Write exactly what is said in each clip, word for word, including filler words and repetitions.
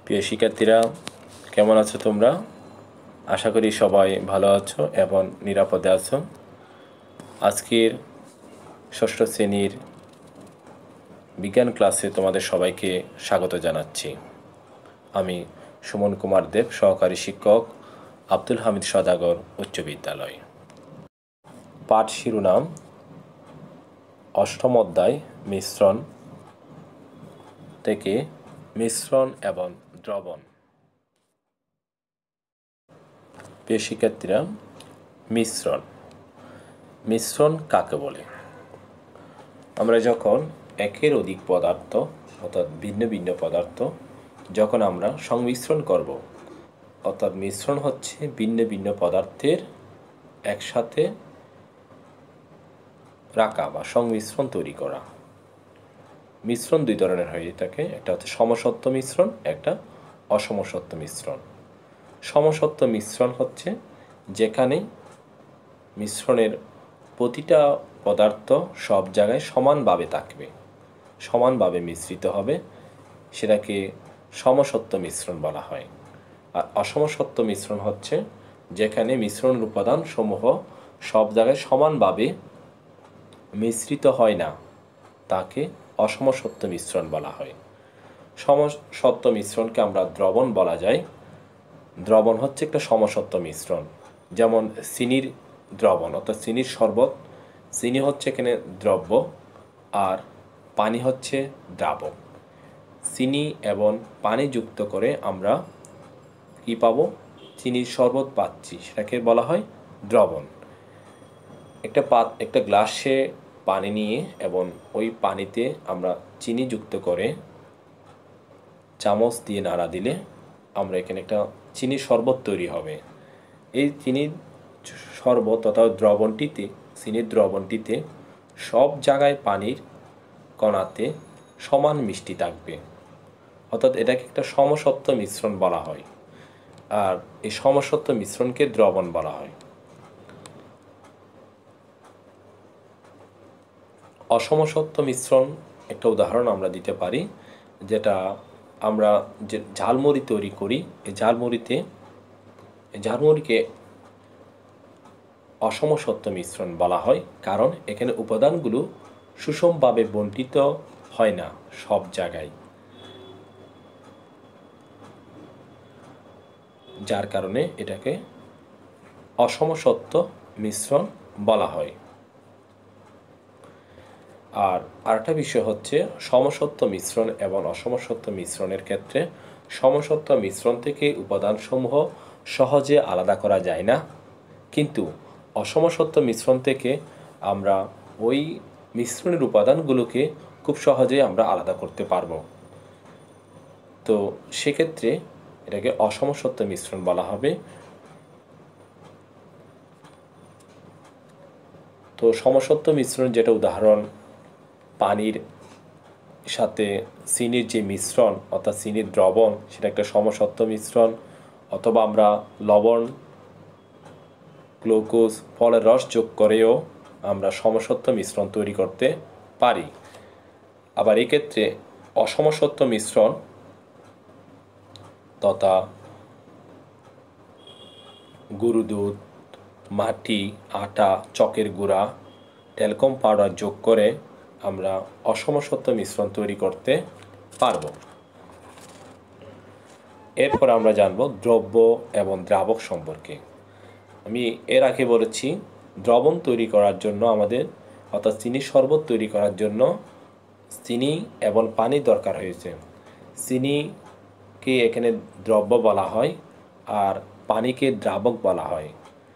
প্রিয় শিক্ষার্থীরা, কেমন আছো তোমরা? আশা করি সবাই ভালো আছো এবং নিরাপদে আছো। আজকের ষষ্ঠ শ্রেণীর বিজ্ঞান ক্লাসে তোমাদের সবাইকে স্বাগত জানাচ্ছি। আমি সুমন কুমার দেব, সহকারী শিক্ষক, আব্দুল হামিদ সওদাগর উচ্চ বিদ্যালয়। পাঠ শিরোনাম অষ্টম অধ্যায় মিশ্রণ থেকে মিশ্রণ এবং দ্রবণ। প্রিয় শিক্ষার্থীরা, মিশ্রণ মিশ্রণ কাকে বলে? আমরা যখন একের অধিক পদার্থ অর্থাৎ ভিন্ন ভিন্ন পদার্থ যখন আমরা সংমিশ্রণ করব, অর্থাৎ মিশ্রণ হচ্ছে ভিন্ন ভিন্ন পদার্থের একসাথে রাখা বা সংমিশ্রণ তৈরি করা। মিশ্রণ দুই ধরনের হয়ে থাকে, একটা হচ্ছে সমসত্ব মিশ্রণ, একটা অসমসত্ব মিশ্রণ। সমসত্ব মিশ্রণ হচ্ছে যেখানে মিশ্রণের প্রতিটা পদার্থ সব জায়গায় সমানভাবে থাকবে, সমানভাবে মিশ্রিত হবে, সেটাকে সমসত্ব মিশ্রণ বলা হয়। আর অসমসত্ব মিশ্রণ হচ্ছে যেখানে মিশ্রণের উপাদান সমূহ সব জায়গায় সমানভাবে মিশ্রিত হয় না, তাকে অসমসত্ব মিশ্রণ বলা হয়। সমসত্ব মিশ্রণকে আমরা দ্রবণ বলা যায়। দ্রবণ হচ্ছে একটা সমসত্ব মিশ্রণ, যেমন চিনির দ্রবণ অর্থাৎ চিনির শরবত। চিনি হচ্ছে এখানে দ্রব্য আর পানি হচ্ছে দ্রাবক। চিনি এবং পানি যুক্ত করে আমরা কি পাবো? চিনির শরবত পাচ্ছি, সেটাকে বলা হয় দ্রবণ। একটা পাত একটা গ্লাসে পানি নিয়ে এবং ওই পানিতে আমরা চিনি যুক্ত করে চামচ দিয়ে নাড়া দিলে আমরা এখানে একটা চিনির শরবত তৈরি হবে। এই চিনির শরবত তথা দ্রবণটিতে চিনির দ্রবণটিতে সব জায়গায় পানির কণাতে সমান মিষ্টি থাকবে, অর্থাৎ এটাকে একটা সমসত্ব মিশ্রণ বলা হয়। আর এই সমসত্ব মিশ্রণকে দ্রবণ বলা হয়। অসমসত্ব মিশ্রণ একটা উদাহরণ আমরা দিতে পারি, যেটা আমরা যে ঝালমুড়ি তৈরি করি, এই ঝালমুড়িতে ঝালমুড়িকে অসমসত্ব মিশ্রণ বলা হয়, কারণ এখানে উপাদানগুলো সুষমভাবে বণ্টিত হয় না সব জায়গায়, যার কারণে এটাকে অসমসত্ব মিশ্রণ বলা হয়। আর আরেকটা বিষয় হচ্ছে সমসত্ব মিশ্রণ এবং অসমসত্ব মিশ্রণের ক্ষেত্রে সমসত্ব মিশ্রণ থেকে উপাদানসমূহ সহজে আলাদা করা যায় না, কিন্তু অসমসত্ব মিশ্রণ থেকে আমরা ওই মিশ্রণের উপাদানগুলোকে খুব সহজেই আমরা আলাদা করতে পারবো। তো সেক্ষেত্রে এটাকে অসমসত্ব মিশ্রণ বলা হবে। তো সমসত্ব মিশ্রণ যেটা উদাহরণ, পানির সাথে চিনির যে মিশ্রণ অর্থাৎ চিনির দ্রবণ, সেটা একটা সমসত্ব মিশ্রণ। অথবা আমরা লবণ, গ্লুকোজ, ফলের রস যোগ করেও আমরা সমসত্ব মিশ্রণ তৈরি করতে পারি। আবার এক্ষেত্রে অসমসত্ব মিশ্রণ তথা গরু দুধ, মাটি, আটা, চকের গুঁড়া, ট্যালকম পাউডার যোগ করে আমরা অসমসত্ব মিশ্রণ তৈরি করতে পারব। এরপর আমরা জানব দ্রব্য এবং দ্রাবক সম্পর্কে। আমি এর আগে বলেছি দ্রবণ তৈরি করার জন্য আমাদের অর্থাৎ চিনির শরবত তৈরি করার জন্য চিনি এবং পানি দরকার হয়েছে। চিনিকে এখানে দ্রব্য বলা হয় আর পানিকে দ্রাবক বলা হয়।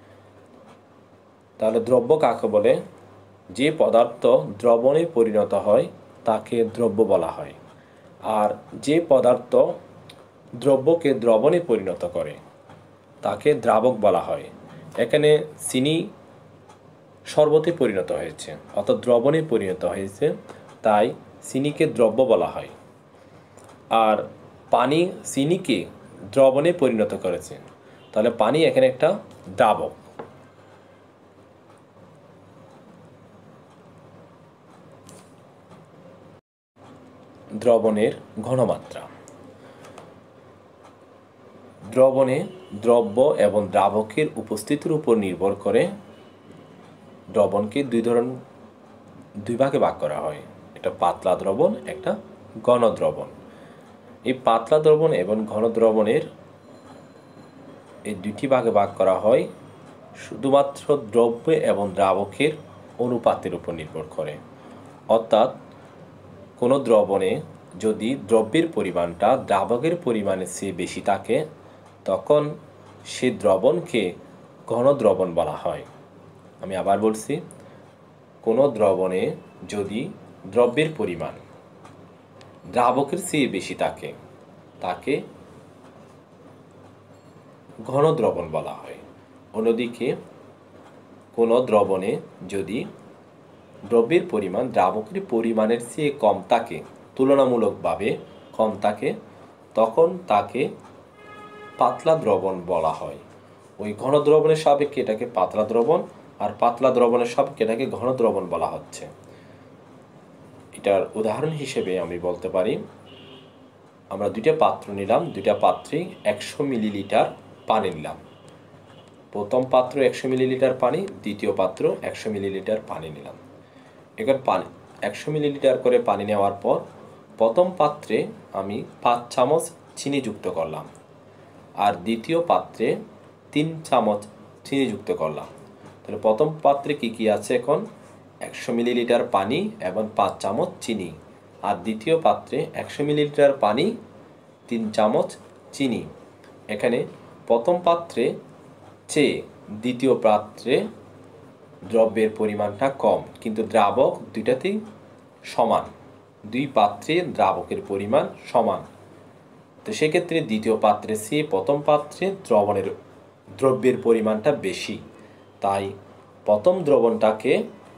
তাহলে দ্রব্য কাকে বলে? যে পদার্থ দ্রবণে পরিণত হয় তাকে দ্রব্য বলা হয়, আর যে পদার্থ দ্রব্যকে দ্রবণে পরিণত করে তাকে দ্রাবক বলা হয়। এখানে চিনি শরবতে পরিণত হয়েছে অর্থাৎ দ্রবণে পরিণত হয়েছে, তাই চিনিকে দ্রব্য বলা হয়। আর পানি চিনিকে দ্রবণে পরিণত করেছে, তাহলে পানি এখানে একটা দ্রাবক। দ্রবণের ঘনমাত্রা। দ্রবণে দ্রব্য এবং দ্রাবকের উপস্থিতির উপর নির্ভর করে দ্রবণকে দুই ধরন দুই ভাগে ভাগ করা হয়, একটা পাতলা দ্রবণ, একটা ঘন দ্রবণ। এই পাতলা দ্রবণ এবং ঘন দ্রবণের এই দুটি ভাগে ভাগ করা হয় শুধুমাত্র দ্রব্য এবং দ্রাবকের অনুপাতের উপর নির্ভর করে। অর্থাৎ কোনো দ্রবণে যদি দ্রব্যের পরিমাণটা দ্রাবকের পরিমাণের চেয়ে বেশি থাকে তখন সে দ্রবণকে ঘন দ্রবণ বলা হয়। আমি আবার বলছি, কোনো দ্রবণে যদি দ্রব্যের পরিমাণ দ্রাবকের চেয়ে বেশি থাকে তাকে ঘন দ্রবণ বলা হয়। অন্যদিকে কোনো দ্রবণে যদি দ্রব্যের পরিমাণ দ্রাবকের পরিমাণের চেয়ে কম থাকে, তুলনামূলকভাবে কম থাকে, তখন তাকে পাতলা দ্রবণ বলা হয়। ওই ঘন দ্রবণের সাপেক্ষে এটাকে পাতলা দ্রবণ, আর পাতলা দ্রবণের সাপেক্ষে এটাকে ঘন দ্রবণ বলা হচ্ছে। এটার উদাহরণ হিসেবে আমি বলতে পারি, আমরা দুইটা পাত্র নিলাম, দুইটা পাত্রে একশো মিলিলিটার পানি নিলাম। প্রথম পাত্র একশো মিলিলিটার পানি, দ্বিতীয় পাত্র একশো মিলিলিটার পানি নিলাম। এবার পানি একশো মিলিলিটার করে পানি নেওয়ার পর প্রথম পাত্রে আমি পাঁচ চামচ চিনি যুক্ত করলাম, আর দ্বিতীয় পাত্রে তিন চামচ চিনি যুক্ত করলাম। তাহলে প্রথম পাত্রে কি কি আছে এখন? একশো মিলিলিটার পানি এবং পাঁচ চামচ চিনি, আর দ্বিতীয় পাত্রে একশো মিলিলিটার পানি, তিন চামচ চিনি। এখানে প্রথম পাত্রে চেয়ে দ্বিতীয় পাত্রে দ্রব্যের পরিমাণটা কম, কিন্তু দ্রাবক দুইটাতেই সমান, দুই পাত্রে দ্রাবকের পরিমাণ সমান। তো সেক্ষেত্রে দ্বিতীয় পাত্রে চেয়ে প্রথম পাত্রে দ্রবণের দ্রব্যের পরিমাণটা বেশি, তাই প্রথম দ্রবণটাকে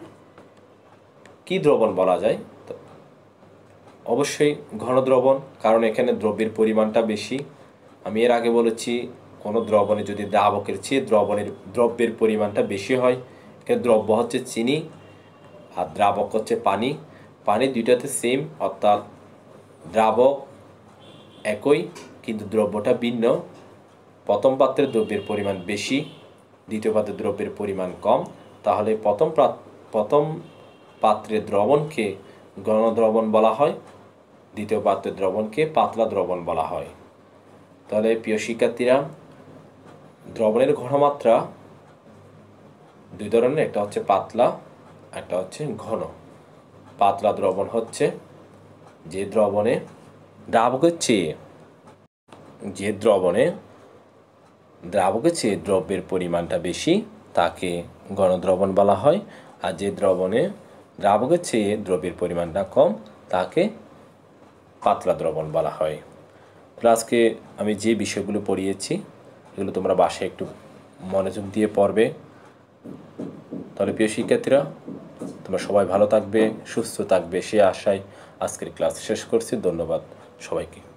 কি দ্রবণ বলা যায়? অবশ্যই ঘন দ্রবণ, কারণ এখানে দ্রব্যের পরিমাণটা বেশি। আমি এর আগে বলেছি, কোনো দ্রবণে যদি দ্রাবকের চেয়ে দ্রবণের দ্রব্যের পরিমাণটা বেশি হয়, এখানে দ্রব্য হচ্ছে চিনি আর দ্রাবক হচ্ছে পানি। পানি দুইটাতে সেম, অর্থাৎ দ্রাবক একই কিন্তু দ্রব্যটা ভিন্ন। প্রথম পাত্রের দ্রব্যের পরিমাণ বেশি, দ্বিতীয় পাত্রের দ্রব্যের পরিমাণ কম, তাহলে প্রথম প্রথম পাত্রের দ্রবণকে ঘন দ্রবণ বলা হয়, দ্বিতীয় পাত্রের দ্রবণকে পাতলা দ্রবণ বলা হয়। তাহলে প্রিয় শিক্ষার্থীরা, দ্রবণের ঘনমাত্রা দুই ধরনের, একটা হচ্ছে পাতলা, একটা হচ্ছে ঘন। পাতলা দ্রবণ হচ্ছে যে দ্রবণে দ্রাবকের চেয়ে যে দ্রবণে দ্রাবকের চেয়ে দ্রব্যের পরিমাণটা বেশি তাকে ঘন দ্রবণ বলা হয়, আর যে দ্রবণে দ্রাবকের চেয়ে দ্রব্যের পরিমাণটা কম তাকে পাতলা দ্রবণ বলা হয়। তো আজকে আমি যে বিষয়গুলো পড়িয়েছি এগুলো তোমরা বাসায় একটু মনোযোগ দিয়ে পড়বে। তাহলে প্রিয় শিক্ষার্থীরা, তোমরা সবাই ভালো থাকবে, সুস্থ থাকবে, সে আশায় আজকের ক্লাস শেষ করছি। ধন্যবাদ সবাইকে।